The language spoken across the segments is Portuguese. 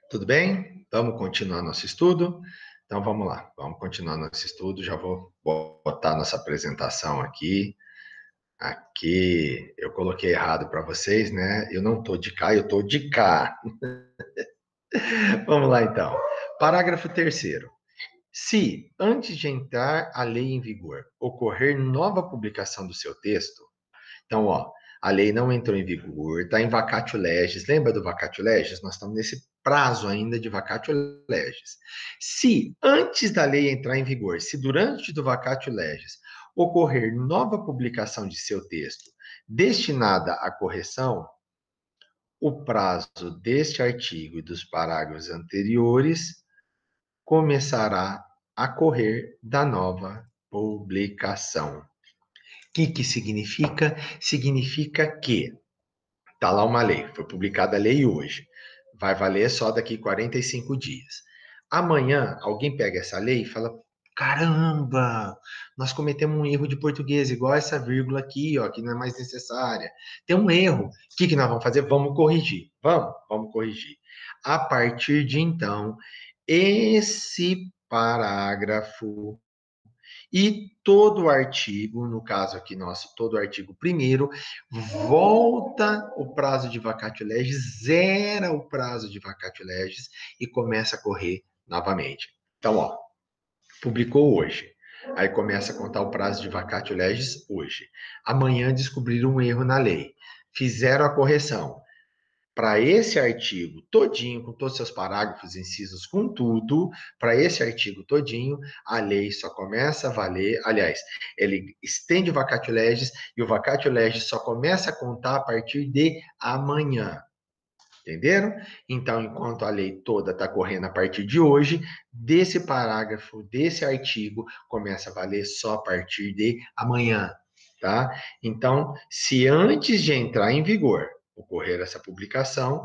Tudo bem? Vamos continuar nosso estudo? Então vamos lá, vamos continuar nosso estudo. Já vou botar nossa apresentação aqui. Aqui eu coloquei errado para vocês, né? Eu não estou de cá, eu estou de cá. Vamos lá então. Parágrafo terceiro. Se, antes de entrar a lei em vigor, ocorrer nova publicação do seu texto, então, ó, a lei não entrou em vigor, está em vacatio legis. Lembra do vacatio legis? Nós estamos nesse prazo ainda de vacatio legis. Se, antes da lei entrar em vigor, se durante do vacatio legis ocorrer nova publicação de seu texto destinada à correção, o prazo deste artigo e dos parágrafos anteriores começará a correr da nova publicação. O que significa? Significa que está lá uma lei, foi publicada a lei hoje, vai valer só daqui 45 dias. Amanhã, alguém pega essa lei e fala: caramba, nós cometemos um erro de português, igual essa vírgula aqui, ó, que não é mais necessária. Tem um erro. O que nós vamos fazer? Vamos corrigir. Vamos corrigir. A partir de então, esse parágrafo e todo o artigo, no caso aqui nosso, todo o artigo primeiro, volta o prazo de vacatio legis, zera o prazo de vacatio legis e começa a correr novamente. Então, ó, publicou hoje. Aí começa a contar o prazo de vacatio legis hoje. Amanhã descobriram um erro na lei. Fizeram a correção. Para esse artigo todinho, com todos os seus parágrafos, incisos, com tudo, para esse artigo todinho, a lei só começa a valer, aliás, ele estende o vacatio legis e o vacatio legis só começa a contar a partir de amanhã. Entenderam? Então, enquanto a lei toda está correndo a partir de hoje, desse parágrafo, desse artigo, começa a valer só a partir de amanhã, tá? Então, se antes de entrar em vigor ocorrer essa publicação,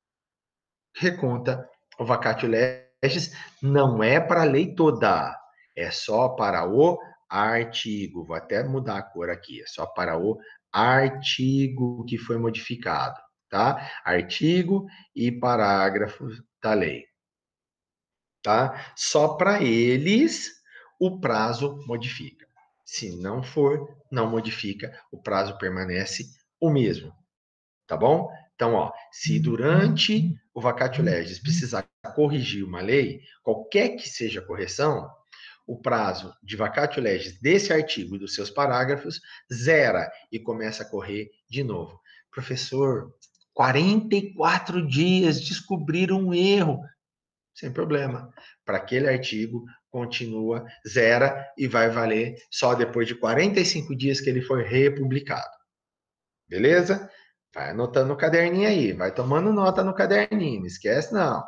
reconta o vacatio legis, não é para a lei toda, é só para o artigo. Vou até mudar a cor aqui, é só para o artigo que foi modificado, tá? Artigo e parágrafo da lei, tá? Só para eles o prazo modifica. Se não for, não modifica, o prazo permanece o mesmo. Tá bom? Então, ó, se durante o vacatio legis precisar corrigir uma lei, qualquer que seja a correção, o prazo de vacatio legis desse artigo e dos seus parágrafos zera e começa a correr de novo. Professor, 44 dias descobriram um erro. Sem problema. Para aquele artigo, continua, zera e vai valer só depois de 45 dias que ele for republicado. Beleza? Vai anotando no caderninho aí, vai tomando nota no caderninho, não esquece não.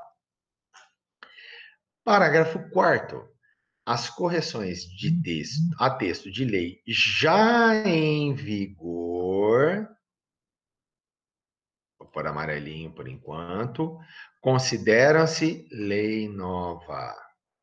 Parágrafo 4º. As correções de texto a texto de lei já em vigor, vou pôr amarelinho por enquanto, consideram-se lei nova.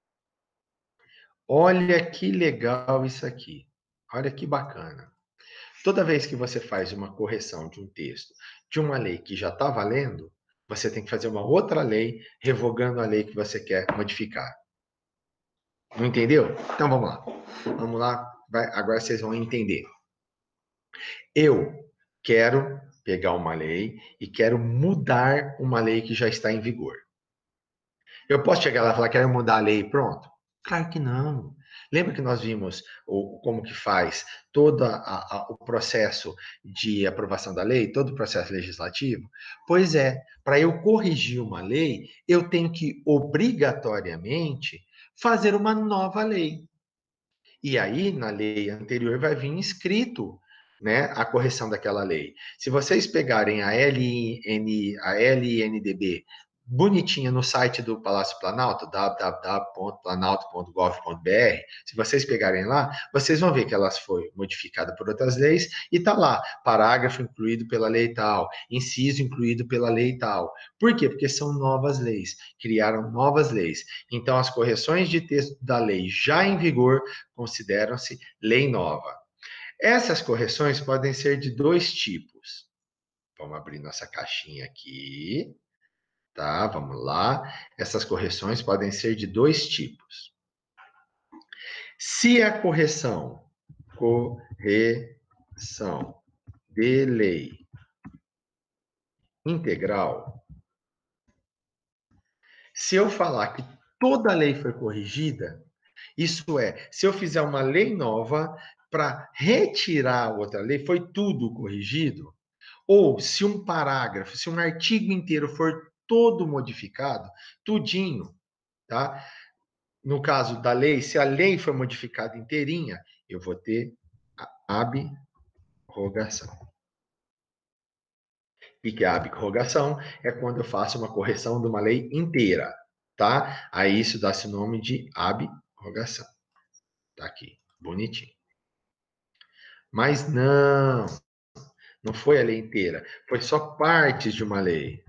Olha que legal isso aqui. Olha que bacana. Toda vez que você faz uma correção de um texto, de uma lei que já está valendo, você tem que fazer uma outra lei revogando a lei que você quer modificar. Não entendeu? Então vamos lá. Vamos lá. Agora vocês vão entender. Eu quero pegar uma lei e quero mudar uma lei que já está em vigor. Eu posso chegar lá e falar, quero mudar a lei e pronto? Claro que não. Lembra que nós vimos como que faz todo o processo de aprovação da lei, todo o processo legislativo? Pois é, para eu corrigir uma lei, eu tenho que obrigatoriamente fazer uma nova lei. E aí, na lei anterior, vai vir escrito, né, a correção daquela lei. Se vocês pegarem a LNDB bonitinha no site do Palácio Planalto, www.planalto.gov.br, se vocês pegarem lá, vocês vão ver que ela foi modificada por outras leis e tá lá, parágrafo incluído pela lei tal, inciso incluído pela lei tal. Por quê? Porque são novas leis, criaram novas leis. Então, as correções de texto da lei já em vigor consideram-se lei nova. Essas correções podem ser de dois tipos. Vamos abrir nossa caixinha aqui. tá? Vamos lá. Essas correções podem ser de dois tipos. Se a correção de lei integral, se eu falar que toda a lei foi corrigida, isso é, se eu fizer uma lei nova para retirar outra lei, foi tudo corrigido, ou se um parágrafo, se um artigo inteiro for todo modificado, tudinho, tá? No caso da lei, se a lei for modificada inteirinha, eu vou ter a abrogação. E que a abrogação é quando eu faço uma correção de uma lei inteira, tá? Aí isso dá-se o nome de abrogação. Tá aqui, bonitinho. Mas não foi a lei inteira, foi só partes de uma lei,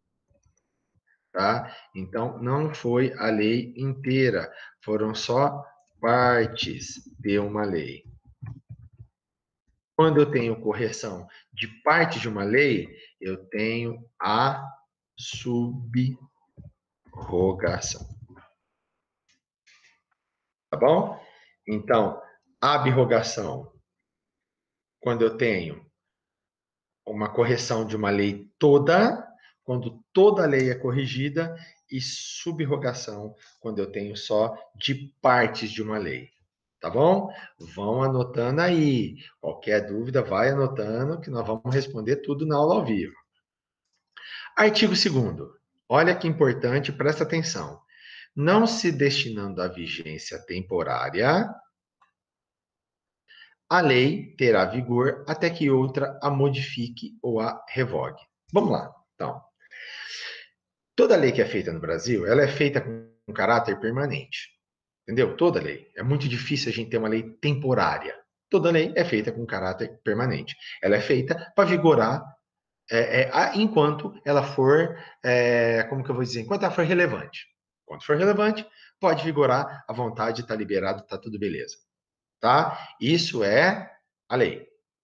tá? Então, não foi a lei inteira, foram só partes de uma lei. Quando eu tenho correção de parte de uma lei, eu tenho a subrogação. Tá bom? Então, abrogação, quando eu tenho uma correção de uma lei toda, quando toda a lei é corrigida, e subrogação, quando eu tenho só de partes de uma lei. Tá bom? Vão anotando aí. Qualquer dúvida, vai anotando, que nós vamos responder tudo na aula ao vivo. Artigo 2º. Olha que importante, presta atenção. Não se destinando à vigência temporária, a lei terá vigor até que outra a modifique ou a revogue. Vamos lá, então. Toda lei que é feita no Brasil, ela é feita com caráter permanente. Entendeu? Toda lei. É muito difícil a gente ter uma lei temporária. Toda lei é feita com caráter permanente. Ela é feita para vigorar enquanto ela for, como que eu vou dizer? Enquanto ela for relevante. Quando for relevante, pode vigorar, à vontade, está liberado, está tudo beleza. Tá? Isso é a lei.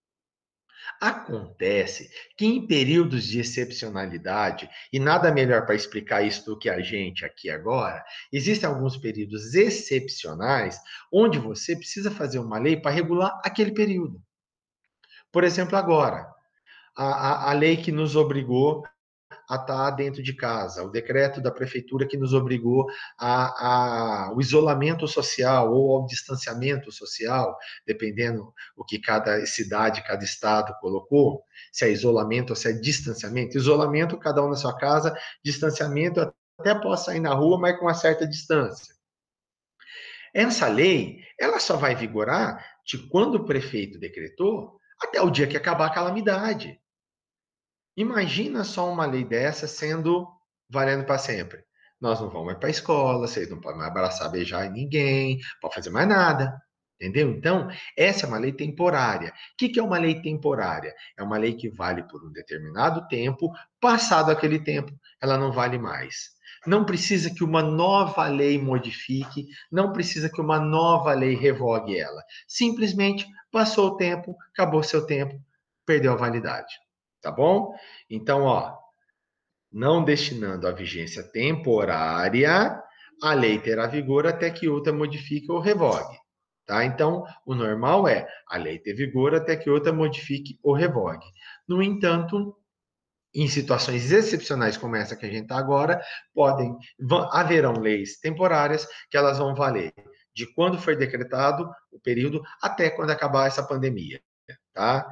Acontece que em períodos de excepcionalidade, e nada melhor para explicar isso do que a gente aqui agora, existem alguns períodos excepcionais onde você precisa fazer uma lei para regular aquele período. Por exemplo, agora, a lei que nos obrigou a estar dentro de casa, o decreto da prefeitura que nos obrigou ao isolamento social ou ao distanciamento social, dependendo o que cada cidade, cada estado colocou, se é isolamento ou se é distanciamento. Isolamento, cada um na sua casa, distanciamento, até posso sair na rua, mas com uma certa distância. Essa lei, ela só vai vigorar de quando o prefeito decretou até o dia que acabar a calamidade. Imagina só uma lei dessa sendo valendo para sempre. Nós não vamos mais para a escola, vocês não podem mais abraçar, beijar ninguém, pode fazer mais nada. Entendeu? Então, essa é uma lei temporária. O que é uma lei temporária? É uma lei que vale por um determinado tempo, passado aquele tempo, ela não vale mais. Não precisa que uma nova lei modifique, não precisa que uma nova lei revogue ela. Simplesmente passou o tempo, acabou seu tempo, perdeu a validade. Tá bom? Então, ó, não destinando a vigência temporária, a lei terá vigor até que outra modifique ou revogue. Tá? Então, o normal é a lei ter vigor até que outra modifique ou revogue. No entanto, em situações excepcionais como essa que a gente está agora, haverão leis temporárias que elas vão valer de quando foi decretado o período até quando acabar essa pandemia. Tá?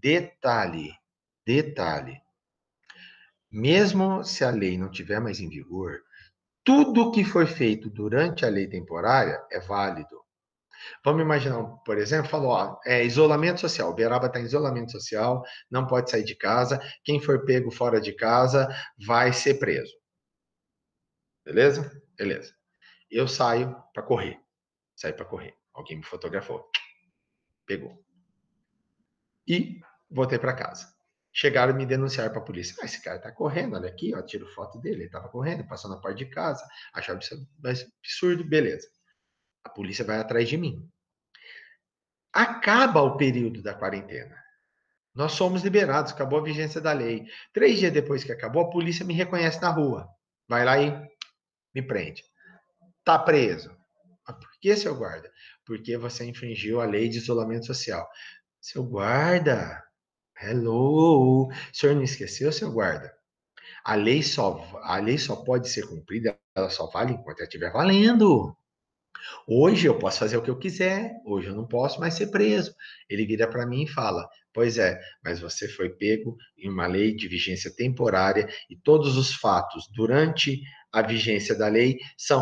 Detalhe. Mesmo se a lei não tiver mais em vigor, tudo que foi feito durante a lei temporária é válido. Vamos imaginar, por exemplo, falou, ó, isolamento social. Uberaba está em isolamento social, não pode sair de casa. Quem for pego fora de casa vai ser preso. Beleza? Beleza. Eu saio para correr. Saí para correr. Alguém me fotografou. Pegou. E voltei para casa. Chegaram e me denunciaram para a polícia. Ah, esse cara tá correndo, olha aqui, ó, tiro foto dele. Ele tava correndo, passou na porta de casa. Achava isso absurdo, beleza. A polícia vai atrás de mim. Acaba o período da quarentena. Nós somos liberados, acabou a vigência da lei. 3 dias depois que acabou, a polícia me reconhece na rua. vai lá e me prende. Tá preso. Ah, por que, seu guarda? Porque você infringiu a lei de isolamento social. Seu guarda, hello, o senhor não esqueceu, seu guarda? A lei só pode ser cumprida, ela só vale enquanto ela estiver valendo. Hoje eu posso fazer o que eu quiser, hoje eu não posso mais ser preso. Ele vira para mim e fala: Pois é, mas você foi pego em uma lei de vigência temporária e todos os fatos durante a vigência da lei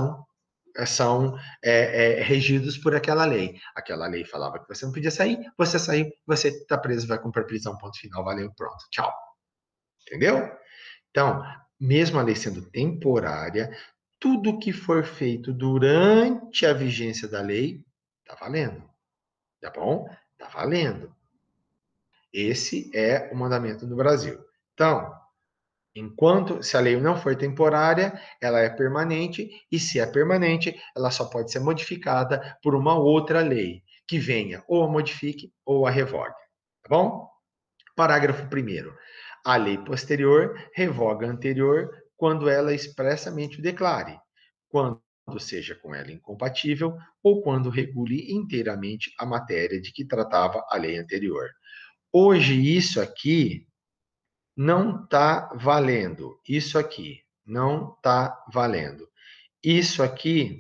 são regidos por aquela lei. Aquela lei falava que você não podia sair, você saiu, você está preso, vai cumprir a prisão, ponto final, valeu, pronto, tchau. Entendeu? Então, mesmo a lei sendo temporária, tudo que for feito durante a vigência da lei, está valendo. Tá bom? Está valendo. Esse é o mandamento do Brasil. Então, se a lei não for temporária, ela é permanente, e se é permanente, ela só pode ser modificada por uma outra lei, que venha ou a modifique ou a revogue. Tá bom? Parágrafo 1º. A lei posterior revoga a anterior quando ela expressamente o declare, quando seja com ela incompatível ou quando regule inteiramente a matéria de que tratava a lei anterior. Hoje, isso aqui não está valendo. Isso aqui não está valendo. Isso aqui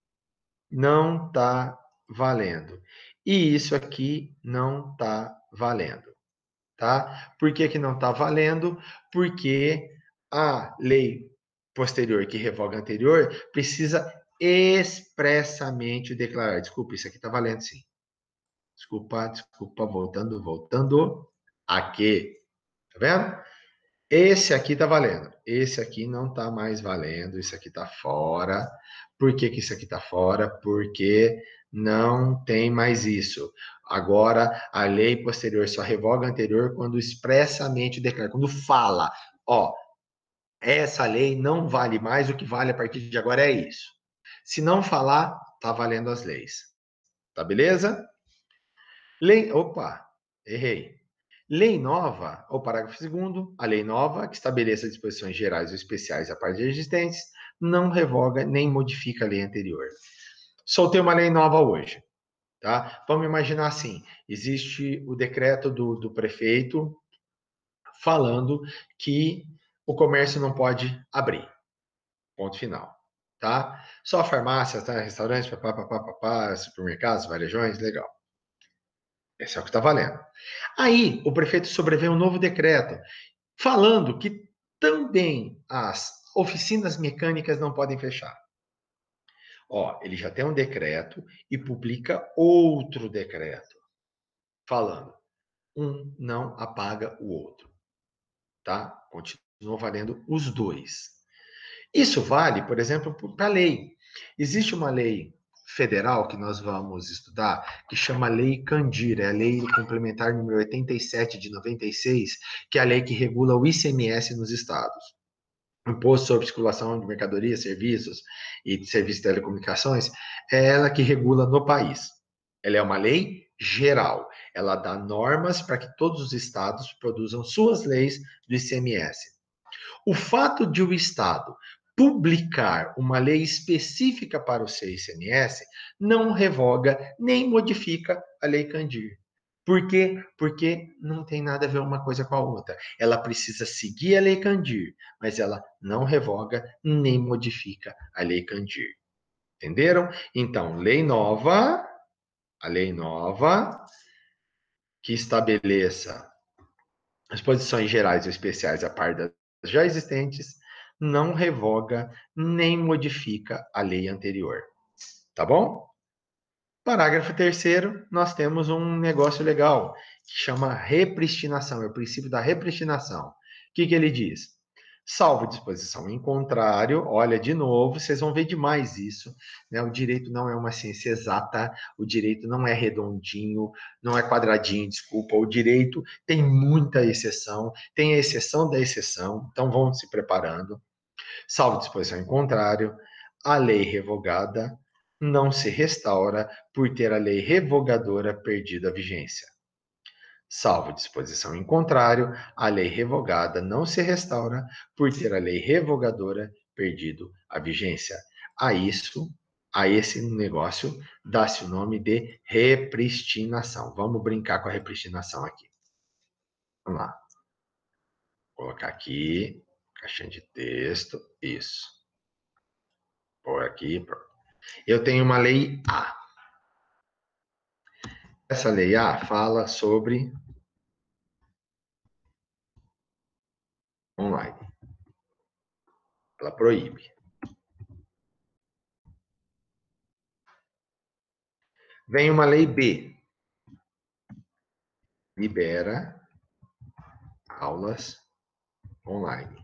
não está valendo. E isso aqui não está valendo. Tá? Por que, que não está valendo? Porque a lei posterior que revoga a anterior precisa expressamente declarar. Desculpa, isso aqui está valendo sim. Desculpa, voltando. Aqui. Tá vendo? Esse aqui está valendo. Esse aqui não está mais valendo. Isso aqui está fora. Por que, que isso aqui está fora? Porque não tem mais isso. Agora, a lei posterior só revoga a anterior quando expressamente declara, quando fala, ó, essa lei não vale mais, o que vale a partir de agora é isso. Se não falar, tá valendo as leis. Tá beleza? Opa, errei. Lei nova, ou parágrafo 2º, a lei nova, que estabeleça disposições gerais ou especiais a par de existentes, não revoga nem modifica a lei anterior. Soltei uma lei nova hoje, tá? Vamos imaginar assim, existe o decreto do prefeito falando que o comércio não pode abrir, ponto final, tá? Só farmácias, tá? Restaurantes, supermercados, varejões, legal. Esse é o que está valendo. Aí, o prefeito sobrevê um novo decreto falando que também as oficinas mecânicas não podem fechar. Ó, ele já tem um decreto e publica outro decreto falando, um não apaga o outro, tá? Continua valendo os dois. Isso vale, por exemplo, para a lei. Existe uma lei federal que nós vamos estudar, que chama Lei Candir, é a Lei Complementar número 87 de 96, que é a lei que regula o ICMS nos estados. Imposto sobre Circulação de Mercadorias, Serviços e Serviços de Telecomunicações, é ela que regula no país. Ela é uma lei geral. Ela dá normas para que todos os estados produzam suas leis do ICMS. O fato de o Estado publicar uma lei específica para o seu ICMS não revoga nem modifica a Lei Candir. Por quê? Porque não tem nada a ver uma coisa com a outra. Ela precisa seguir a Lei Candir, mas ela não revoga nem modifica a Lei Candir. Entenderam? Então, a lei nova que estabeleça as posições gerais ou especiais a par das já existentes, não revoga nem modifica a lei anterior. Tá bom? Parágrafo 3º, nós temos um negócio legal que chama repristinação, é o princípio da repristinação. O que ele diz? Salvo disposição em contrário, olha de novo, vocês vão ver demais isso, né? O direito não é uma ciência exata, o direito não é redondinho, não é quadradinho, desculpa, o direito tem muita exceção, tem a exceção da exceção, então vão se preparando. Salvo disposição em contrário, a lei revogada não se restaura por ter a lei revogadora perdido a vigência. Salvo disposição em contrário, a lei revogada não se restaura por ter a lei revogadora perdido a vigência. A esse negócio, dá-se o nome de repristinação. Vamos brincar com a repristinação aqui. Vamos lá. Vou colocar aqui, caixinha de texto, isso. Por aqui, pronto. Eu tenho uma lei A. Essa lei A fala sobre online. Ela proíbe. Vem uma lei B. Libera aulas online.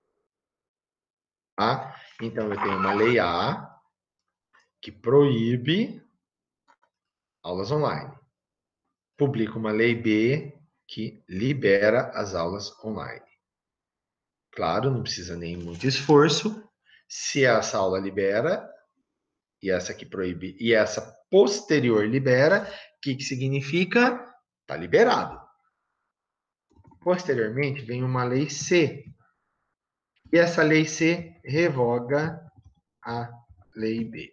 Tá? Então, eu tenho uma lei A que proíbe aulas online. Publico uma lei B que libera as aulas online. Claro, não precisa nem muito esforço. Se essa aula libera, e essa que proíbe, e essa posterior libera, o que significa? Está liberado. Posteriormente, vem uma lei C. E essa lei C revoga a lei B.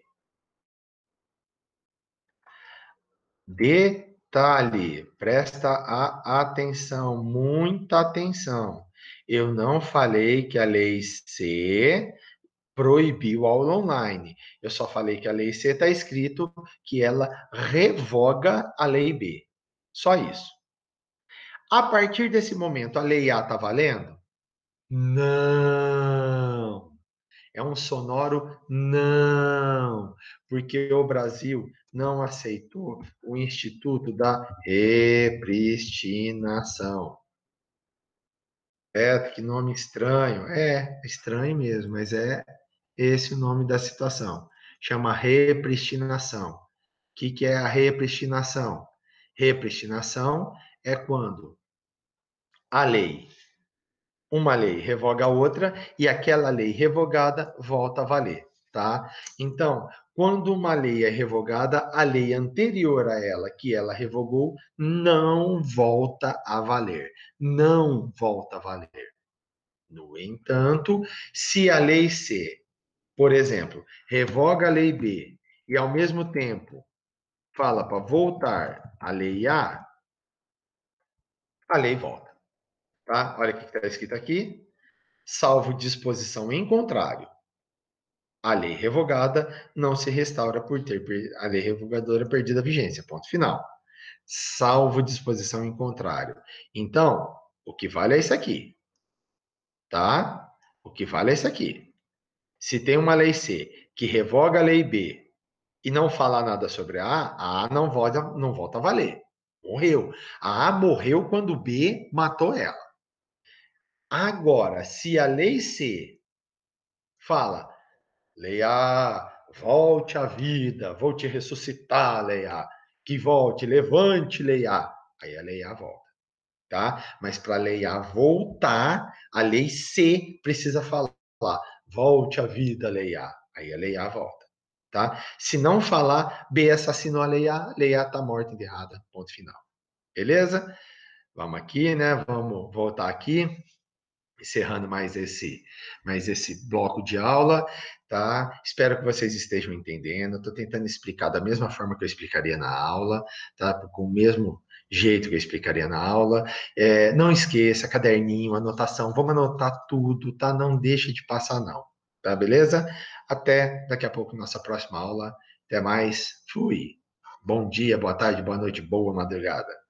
Detalhe, presta atenção, muita atenção. Eu não falei que a lei C proibiu aula online. Eu só falei que a lei C está escrito que ela revoga a lei B. Só isso. A partir desse momento, a lei A está valendo? Não. É um sonoro não, porque o Brasil não aceitou o Instituto da Repristinação. É, que nome estranho. É, estranho mesmo, mas é esse o nome da situação. Chama repristinação. O que é a repristinação? Repristinação é quando a lei, uma lei revoga a outra e aquela lei revogada volta a valer, tá? Então, quando uma lei é revogada, a lei anterior a ela, que ela revogou, não volta a valer. Não volta a valer. No entanto, se a lei C, por exemplo, revoga a lei B e ao mesmo tempo fala para voltar a lei a lei volta, tá? Olha o que está escrito aqui. Salvo disposição em contrário, a lei revogada não se restaura por ter a lei revogadora perdida a vigência. Ponto final. Salvo disposição em contrário. Então, o que vale é isso aqui, tá? O que vale é isso aqui. Se tem uma lei C que revoga a lei B e não fala nada sobre a não volta a valer. Morreu. A A morreu quando o B matou ela. Agora, se a lei C fala, Leia, volte à vida, vou te ressuscitar, Leia, que volte, levante, Leia. Aí a Leia volta, tá? Mas para Leia voltar, a lei C precisa falar, volte à vida, Leia. Aí a Leia volta, tá? Se não falar, B assassinou a Leia, Leia tá morta, enterrada, ponto final. Beleza? Vamos aqui, né? Vamos voltar aqui encerrando mais esse bloco de aula, tá? Espero que vocês estejam entendendo. Estou tentando explicar da mesma forma que eu explicaria na aula, tá? Com o mesmo jeito que eu explicaria na aula. Não esqueça, caderninho, anotação, vamos anotar tudo, tá? Não deixe de passar, não. Tá, beleza? Até daqui a pouco, nossa próxima aula. Até mais. Fui. Bom dia, boa tarde, boa noite, boa madrugada.